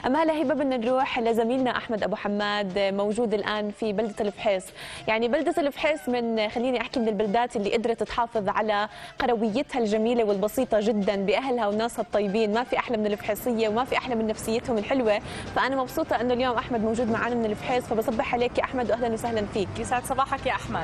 أما هلا هبه بدنا نروح لزميلنا احمد ابو حماد موجود الان في بلده الفحيص. يعني بلده الفحيص خليني احكي من البلدات اللي قدرت تحافظ على قرويتها الجميله والبسيطه جدا باهلها وناسها الطيبين. ما في احلى من الفحيصيه وما في احلى من نفسيتهم الحلوه. فانا مبسوطه انه اليوم احمد موجود معنا من الفحيص، فبصبح عليك يا احمد واهلا وسهلا فيك. يسعد صباحك يا احمد.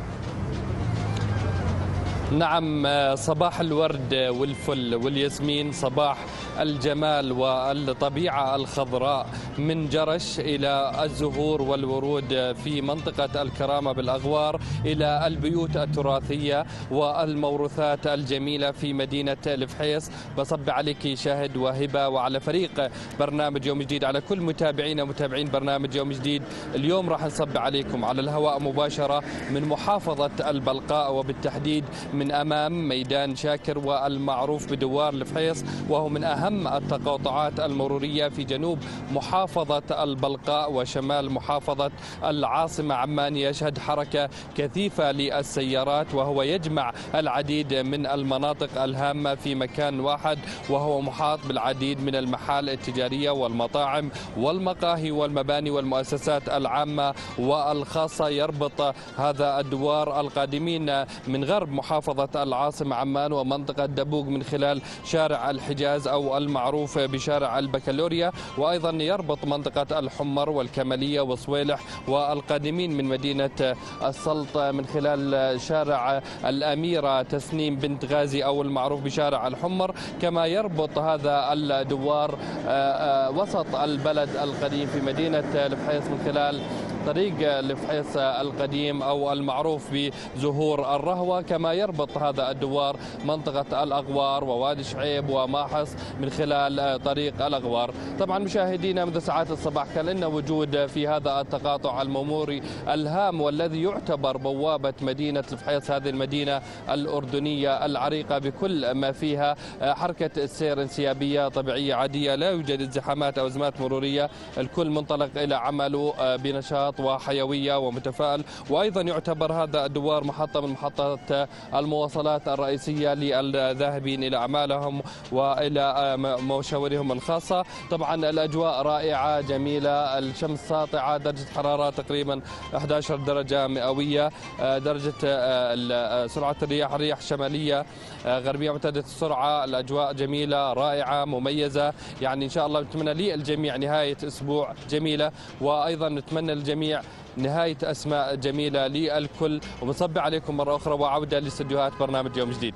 نعم، صباح الورد والفل والياسمين، صباح الجمال والطبيعة الخضراء من جرش إلى الزهور والورود في منطقة الكرامة بالأغوار إلى البيوت التراثية والموروثات الجميلة في مدينة الفحيص. بصب عليك شاهد وهبة وعلى فريق برنامج يوم جديد، على كل متابعينا ومتابعين برنامج يوم جديد. اليوم راح نصب عليكم على الهواء مباشرة من محافظة البلقاء، وبالتحديد من أمام ميدان شاكر والمعروف بدوار الفحيص، وهو من أهم التقاطعات المرورية في جنوب محافظة البلقاء وشمال محافظة العاصمة عمان. يشهد حركة كثيفة للسيارات، وهو يجمع العديد من المناطق الهامة في مكان واحد، وهو محاط بالعديد من المحال التجارية والمطاعم والمقاهي والمباني والمؤسسات العامة والخاصة. يربط هذا الدوار القادمين من غرب محافظة العاصمة عمان ومنطقة دبوق من خلال شارع الحجاز أو المعروف بشارع البكالوريا، وأيضا يربط منطقة الحمر والكمالية وصويلح والقادمين من مدينة السلط من خلال شارع الأميرة تسنيم بنت غازي أو المعروف بشارع الحمر. كما يربط هذا الدوار وسط البلد القديم في مدينة الفحيص من خلال طريق الفحيص القديم أو المعروف بزهور الرهوة. كما يربط هذا الدوار منطقة الأغوار ووادي شعيب وماحص من خلال طريق الأغوار. طبعا مشاهدينا، منذ ساعات الصباح كان لنا وجود في هذا التقاطع المروري الهام والذي يعتبر بوابة مدينة الفحيص، هذه المدينة الأردنية العريقة بكل ما فيها. حركة السير انسيابية طبيعية عادية، لا يوجد ازدحامات أو أزمات مرورية، الكل منطلق إلى عمله بنشاط وحيوية ومتفائل. وأيضا يعتبر هذا الدوار محطة من محطات المواصلات الرئيسية للذاهبين إلى أعمالهم وإلى مشاورهم الخاصة. طبعا الأجواء رائعة جميلة، الشمس ساطعة، درجة حرارة تقريبا 11 درجة مئوية، درجة سرعة الرياح شمالية غربية معتدلة السرعة. الأجواء جميلة رائعة مميزة، يعني إن شاء الله نتمنى للجميع نهاية أسبوع جميلة، وأيضا نتمنى للجميع نهاية أسماء جميلة للكل. وبصب عليكم مرة أخرى وعودة لاستديوهات برنامج يوم جديد.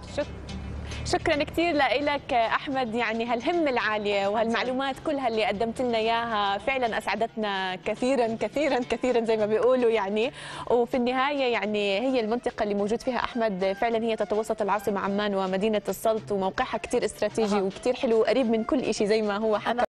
شكرا كثير لك احمد، يعني هالهمه العاليه وهالمعلومات كلها اللي قدمت لنا اياها فعلا اسعدتنا كثيرا كثيرا كثيرا زي ما بيقولوا يعني. وفي النهايه يعني هي المنطقه اللي موجود فيها احمد فعلا هي تتوسط العاصمه عمان ومدينه السلط، وموقعها كثير استراتيجي وكثير حلو وقريب من كل شيء زي ما هو حكى.